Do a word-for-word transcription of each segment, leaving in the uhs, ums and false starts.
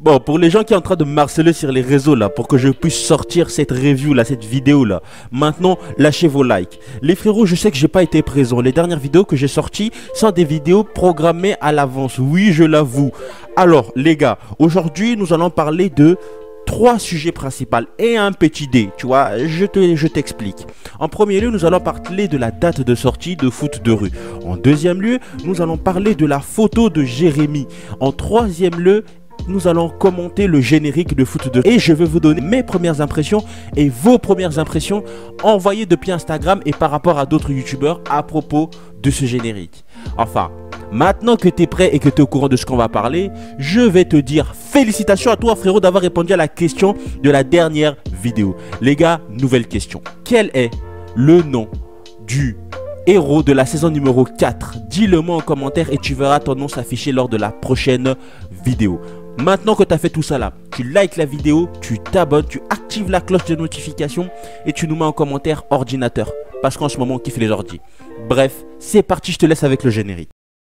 Bon, pour les gens qui sont en train de me harceler sur les réseaux là, pour que je puisse sortir cette review là, cette vidéo là, maintenant lâchez vos likes. Les frérots, je sais que j'ai pas été présent. Les dernières vidéos que j'ai sorties sont des vidéos programmées à l'avance. Oui, je l'avoue. Alors les gars, aujourd'hui nous allons parler de trois sujets principaux et un petit dé, tu vois, je te, je t'explique. En premier lieu, nous allons parler de la date de sortie de Foot de rue. En deuxième lieu, nous allons parler de la photo de Jérémy. En troisième lieu, nous allons commenter le générique de Foot de rue. Et je vais vous donner mes premières impressions et vos premières impressions envoyées depuis Instagram et par rapport à d'autres youtubeurs à propos de ce générique. Enfin, maintenant que tu es prêt et que tu es au courant de ce qu'on va parler, je vais te dire félicitations à toi frérot d'avoir répondu à la question de la dernière vidéo. Les gars, nouvelle question. Quel est le nom du héros de la saison numéro quatre? Dis-le-moi en commentaire et tu verras ton nom s'afficher lors de la prochaine vidéo. Maintenant que tu as fait tout ça là, tu likes la vidéo, tu t'abonnes, tu actives la cloche de notification et tu nous mets en commentaire ordinateur. Parce qu'en ce moment on kiffe les ordi. Bref, c'est parti, je te laisse avec le générique.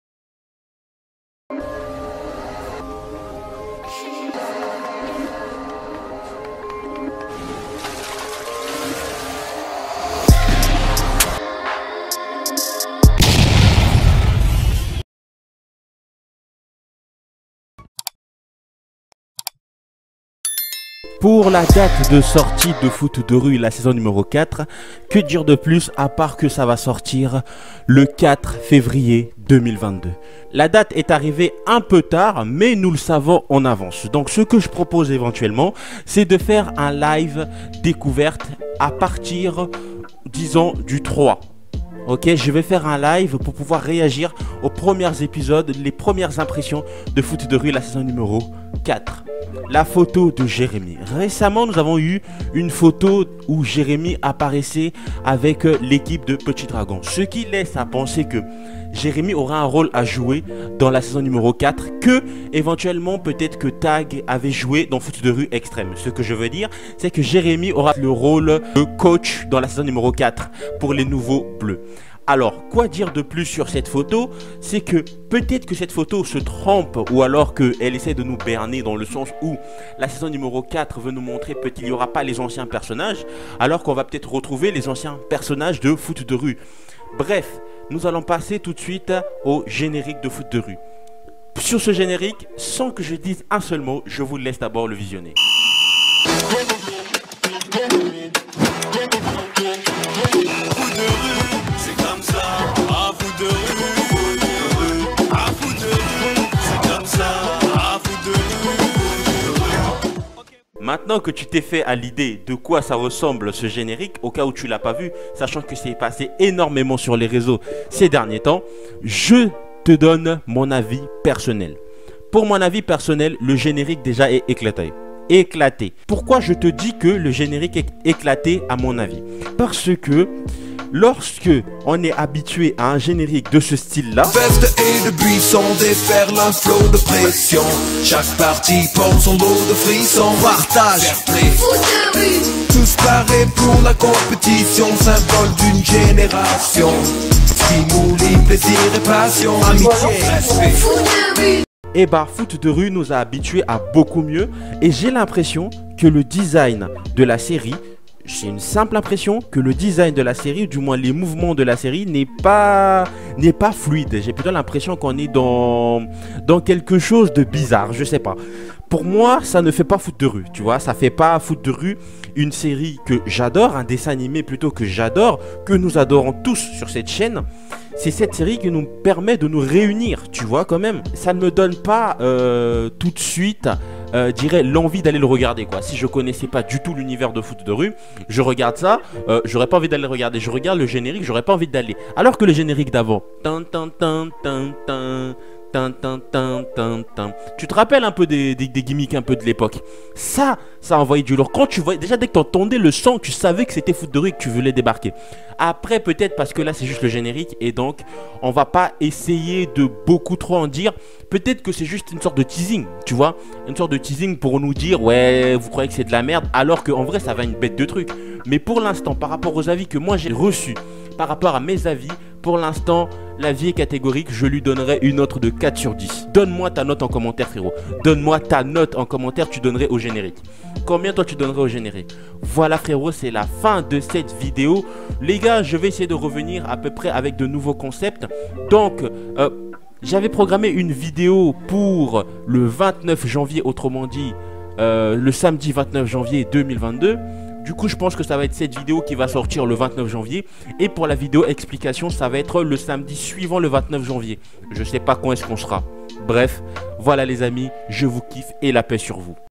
Pour la date de sortie de Foot de rue, la saison numéro quatre, que dire de plus à part que ça va sortir le quatre février deux mille vingt-deux. La date est arrivée un peu tard, mais nous le savons en avance. Donc ce que je propose éventuellement, c'est de faire un live découverte à partir, disons, du trois. Ok, je vais faire un live pour pouvoir réagir aux premiers épisodes, les premières impressions de Foot de rue, la saison numéro quatre. La photo de Jérémy. Récemment, nous avons eu une photo où Jérémy apparaissait avec l'équipe de Petit Dragon. Ce qui laisse à penser que Jérémy aura un rôle à jouer dans la saison numéro quatre, que éventuellement peut-être que Tag avait joué dans Foot de rue Extrême. Ce que je veux dire, c'est que Jérémy aura le rôle de coach dans la saison numéro quatre pour les nouveaux bleus. Alors, quoi dire de plus sur cette photo? C'est que peut-être que cette photo se trompe ou alors qu'elle essaie de nous berner dans le sens où la saison numéro quatre veut nous montrer qu'il n'y aura pas les anciens personnages alors qu'on va peut-être retrouver les anciens personnages de Foot de rue. Bref, nous allons passer tout de suite au générique de Foot de rue. Sur ce générique, sans que je dise un seul mot, je vous laisse d'abord le visionner. Maintenant que tu t'es fait à l'idée de quoi ça ressemble ce générique, au cas où tu l'as pas vu, sachant que c'est passé énormément sur les réseaux ces derniers temps, je te donne mon avis personnel. Pour mon avis personnel, le générique déjà est éclaté. Éclaté. Pourquoi je te dis que le générique est éclaté à mon avis? Parce que lorsque on est habitué à un générique de ce style-là, veste et de buisson déferle un flot de pression. Chaque partie porte son lot de frissons. Partage, Foot de rue. Tous parés pour la compétition, symbole d'une génération. Stimuli, plaisir et passion, amitié, respect. Foot de rue. Et bah Foot de rue nous a habitués à beaucoup mieux. Et j'ai l'impression que le design de la série, j'ai une simple impression que le design de la série, du moins les mouvements de la série, n'est pas, n'est pas fluide. J'ai plutôt l'impression qu'on est dans, dans quelque chose de bizarre, je sais pas. Pour moi, ça ne fait pas Foot de rue, tu vois. Ça fait pas Foot de rue une série que j'adore, un dessin animé plutôt que j'adore, que nous adorons tous sur cette chaîne. C'est cette série qui nous permet de nous réunir, tu vois, quand même. Ça ne me donne pas euh, tout de suite, euh, dirais, l'envie d'aller le regarder, quoi. Si je connaissais pas du tout l'univers de Foot de rue, je regarde ça, euh, j'aurais pas envie d'aller le regarder. Je regarde le générique, j'aurais pas envie d'aller. Alors que le générique d'avant, tan tan tan tan tan. Tin, tin, tin, tin, tin. Tu te rappelles un peu des, des, des gimmicks un peu de l'époque. Ça, ça a envoyé du lourd. Quand tu voyais, déjà dès que tu entendais le son, tu savais que c'était Foot de rue et que tu voulais débarquer. Après, peut-être parce que là, c'est juste le générique et donc, on va pas essayer de beaucoup trop en dire. Peut-être que c'est juste une sorte de teasing, tu vois. Une sorte de teasing pour nous dire, ouais, vous croyez que c'est de la merde, alors qu'en vrai, ça va une bête de truc. Mais pour l'instant, par rapport aux avis que moi j'ai reçus, par rapport à mes avis, Pour l'instant, la vie est catégorique, je lui donnerai une note de quatre sur dix. Donne-moi ta note en commentaire, frérot. Donne-moi ta note en commentaire, tu donnerais au générique. Combien toi tu donnerais au générique? Voilà, frérot, c'est la fin de cette vidéo. Les gars, je vais essayer de revenir à peu près avec de nouveaux concepts. Donc, euh, j'avais programmé une vidéo pour le vingt-neuf janvier, autrement dit, euh, le samedi vingt-neuf janvier deux mille vingt-deux. Du coup, je pense que ça va être cette vidéo qui va sortir le vingt-neuf janvier. Et pour la vidéo explication, ça va être le samedi suivant le vingt-neuf janvier. Je sais pas quand est-ce qu'on sera. Bref, voilà les amis, je vous kiffe et la paix sur vous.